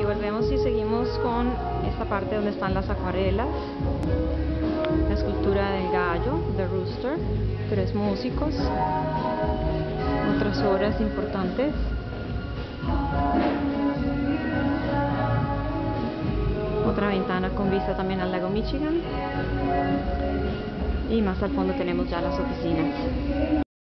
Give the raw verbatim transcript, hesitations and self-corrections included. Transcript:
aquí volvemos y seguimos con esta parte donde están las acuarelas, la escultura del gallo, The Rooster, tres músicos, otras obras importantes. Otra ventana con vista también al lago Michigan, y más al fondo tenemos ya las oficinas.